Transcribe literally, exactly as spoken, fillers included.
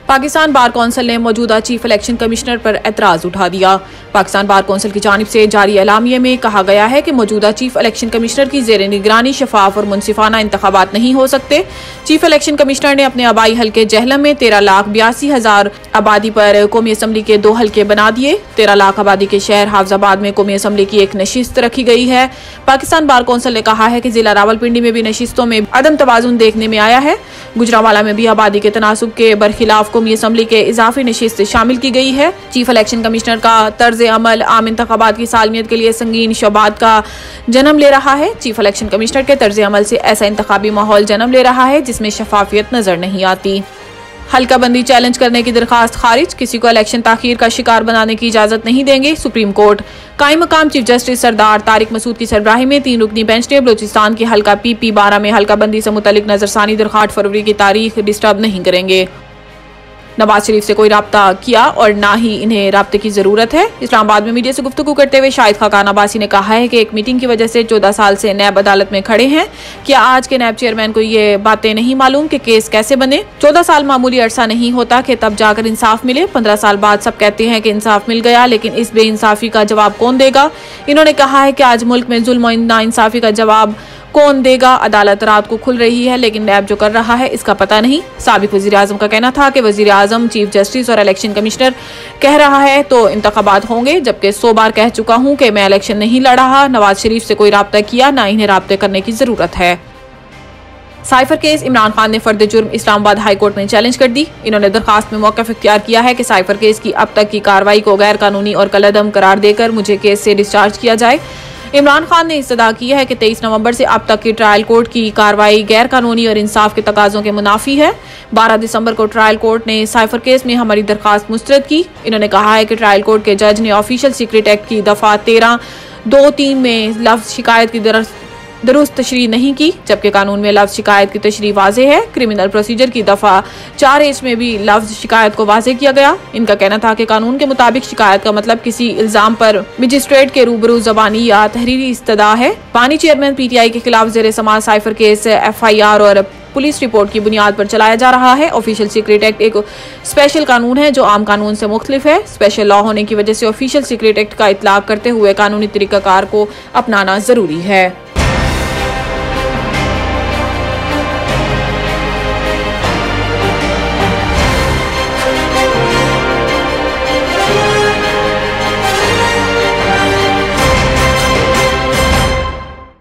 Pakistan bar council ने मौजूदा chief election commissioner पर एतराज उठा दिया। पाकिस्तान बार कौंसिल की जानिब से जारी एलामिये में कहा गया है कि मौजूदा चीफ इलेक्शन कमिश्नर की जेर निगरानी शफाफ और मुनसिफाना इंतखाबात नहीं हो सकते। चीफ इलेक्शन कमिश्नर ने अपने आबाई हल्के जहलम में तेरह लाख बयासी हजार आबादी पर कौमी असम्बली के दो हल्के बना दिए। तेरह लाख आबादी के शहर हाफजाबाद में कौमी असम्बली की एक नशिस्त रखी गई है। पाकिस्तान बार कौंसिल ने कहा है कि जिला रावलपिंडी में भी नशिस्तों में अदम तवाजुन देखने में आया है। गुजरांवाला में भी आबादी के तनासुब के बरखिलाफ कौमी असम्बली के इजाफी नशिस्त शामिल की गई है। चीफ इलेक्शन कमिश्नर का तर्ज अमल आम इंतखाबात की सालमियत के लिए संगीन शबात का जन्म ले रहा है। चीफ इलेक्शन कमिश्नर के तर्ज अमल से ऐसा इंतखाबी माहौल जन्म ले रहा है जिसमें शफाफियत नजर नहीं आती। हल्का बंदी चैलेंज करने की दरखास्त खारिज, किसी को इलेक्शन ताखीर का शिकार बनाने की इजाजत नहीं देंगे सुप्रीम कोर्ट। कायम मकाम चीफ जस्टिस सरदार तारिक मसूद की सरबराही में तीन रुकनी बेंच ने बलूचिस्तान की हल्का पी पी बारह में हल्का बंदी से मुतल्लिक नजरसानी दरखास्त फरवरी की तारीख डिस्टर्ब नहीं करेंगे। नवाज शरीफ से कोई राब्ता किया और ना ही इन्हें राब्ते की जरूरत है। इस्लामाबाद में मीडिया से गुफ्तगू करते हुए शाहिद खाकान अब्बासी ने कहा है कि एक मीटिंग की वजह से चौदह साल से नैब अदालत में खड़े हैं। क्या आज के नैब चेयरमैन को ये बातें नहीं मालूम कि केस कैसे बने? चौदह साल मामूली अरसा नहीं होता कि तब जाकर इंसाफ मिले। पंद्रह साल बाद सब कहते हैं कि इंसाफ मिल गया, लेकिन इस बेइंसाफी का जवाब कौन देगा? इन्होंने कहा है कि आज मुल्क में जुल्म और नाइंसाफी का जवाब कौन देगा? अदालत रात को खुल रही है लेकिन नैब जो कर रहा है इसका पता नहीं। साबिक वजीर आजम का कहना था कि वजीर आजम, चीफ जस्टिस और इलेक्शन कमिश्नर कह रहा है तो इंतखाबात होंगे, जबकि सौ बार कह चुका हूं कि मैं इलेक्शन नहीं लड़ रहा। नवाज शरीफ से कोई राब्ता किया, ना इन्हें राब्ते करने की जरूरत है। साइफर केस, इमरान खान ने फर्द जुर्म इस्लामाबाद हाई कोर्ट में चैलेंज कर दी। इन्होंने दरखास्त में मौक़िफ़ इख्तियार किया है कि साइफर केस की अब तक की कार्रवाई को गैर कानूनी और कलअदम करार देकर मुझे केस से डिस्चार्ज किया जाए। इमरान खान ने इस्तदा की है कि तेईस नवंबर से अब तक की ट्रायल कोर्ट की कार्रवाई गैर कानूनी और इंसाफ के तकाजों के मुनाफी है। बारह दिसंबर को ट्रायल कोर्ट ने साइफर केस में हमारी दरखास्त मुस्तरद की। इन्होंने कहा है कि ट्रायल कोर्ट के जज ने ऑफिशियल सीक्रेट एक्ट की दफा तेरह दो तीन में लफ्ज शिकायत की दुरुस्त तशरीह नहीं की, जबकि कानून में लफ्ज शिकायत की तशरीह वाज़ेह है। क्रिमिनल प्रोसीजर की दफा चार एच में भी लफ्ज शिकायत को वाज़ेह किया गया। इनका कहना था कि कानून के मुताबिक शिकायत का मतलब किसी इल्जाम पर मजिस्ट्रेट के रूबरू जबानी या तहरीरी इस्तदा है। पानी चेयरमैन पी टी आई के खिलाफ जेर समाज cypher case F I R और पुलिस रिपोर्ट की बुनियाद पर चलाया जा रहा है। ऑफिशियल सीक्रेट एक्ट एक स्पेशल कानून है जो आम कानून से मुख्तलिफ है। स्पेशल लॉ होने की वजह से ऑफिशियल सीक्रेट एक्ट का इतलाक करते हुए कानूनी तरीकाकार को अपनाना जरूरी है।